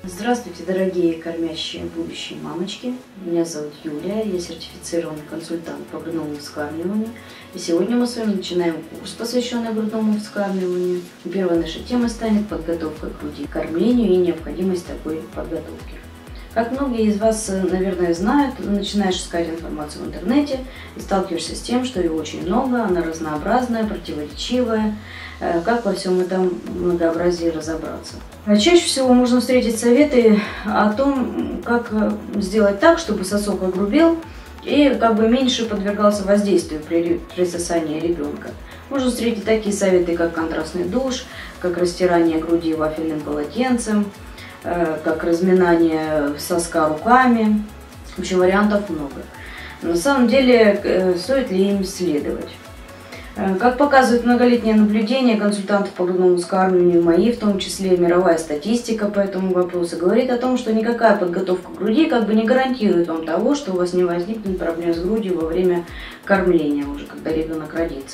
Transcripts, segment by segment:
Здравствуйте, дорогие кормящие будущие мамочки. Меня зовут Юлия, я сертифицированный консультант по грудному вскармливанию. И сегодня мы с вами начинаем курс, посвященный грудному вскармливанию. Первой нашей темой станет подготовка к груди, к кормлению и необходимость такой подготовки. Как многие из вас, наверное, знают, начинаешь искать информацию в интернете и сталкиваешься с тем, что ее очень много, она разнообразная, противоречивая. Как во всем этом многообразии разобраться? Чаще всего можно встретить советы о том, как сделать так, чтобы сосок огрубел и меньше подвергался воздействию при присосании ребенка. Можно встретить такие советы, как контрастный душ, как растирание груди вафельным полотенцем, как разминание соска руками. В общем, вариантов много. Но на самом деле, стоит ли им следовать? Как показывает многолетнее наблюдение консультантов по грудному вскармливанию, мои, в том числе мировая статистика по этому вопросу, говорит о том, что никакая подготовка к груди не гарантирует вам того, что у вас не возникнет проблем с грудью во время кормления, уже когда ребенок родится.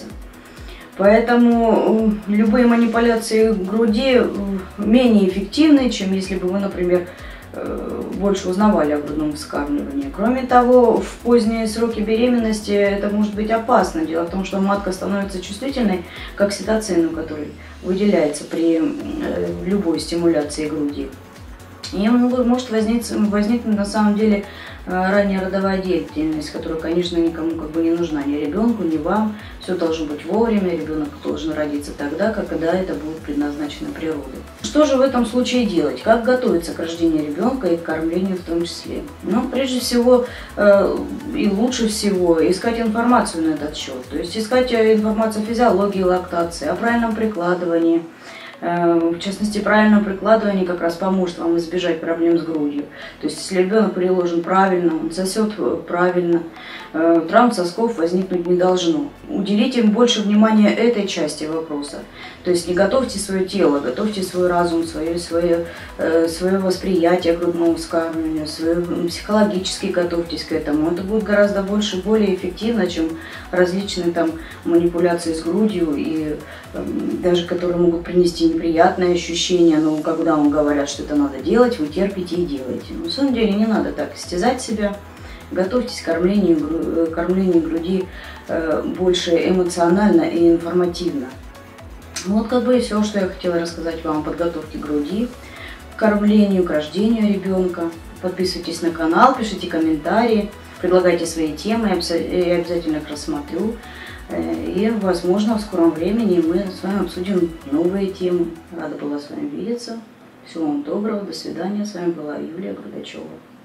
Поэтому любые манипуляции груди менее эффективны, чем если бы вы, например, больше узнавали о грудном вскармливании. Кроме того, в поздние сроки беременности это может быть опасно. Дело в том, что матка становится чувствительной к окситоцину, который выделяется при любой стимуляции груди. И может возникнуть на самом деле ранняя родовая деятельность, которая, конечно, никому не нужна, ни ребенку, ни вам. Все должно быть вовремя, ребенок должен родиться тогда, когда это будет предназначено природой. Что же в этом случае делать? Как готовиться к рождению ребенка и к кормлению в том числе? Прежде всего и лучше всего искать информацию на этот счет. То есть искать информацию о физиологии лактации, о правильном прикладывании. В частности, правильное прикладывание как раз поможет вам избежать проблем с грудью. То есть, если ребенок приложен правильно, он сосет правильно, травм сосков возникнуть не должно. Уделите им больше внимания этой части вопроса. То есть, не готовьте свое тело, готовьте свой разум, свое восприятие грудного вскармливания, психологически готовьтесь к этому. Это будет гораздо больше, более эффективно, чем различные манипуляции с грудью, и даже которые могут принести неприятные ощущения, но когда вам говорят, что это надо делать, вы терпите и делаете. Но на самом деле не надо так истязать себя. Готовьтесь к кормлению груди больше эмоционально и информативно. Вот и все, что я хотела рассказать вам о подготовке груди, к кормлению, к рождению ребенка. Подписывайтесь на канал, пишите комментарии, предлагайте свои темы, я обязательно их рассмотрю. И, возможно, в скором времени мы с вами обсудим новые темы. Рада была с вами видеться. Всего вам доброго, до свидания. С вами была Юлия Грудачева.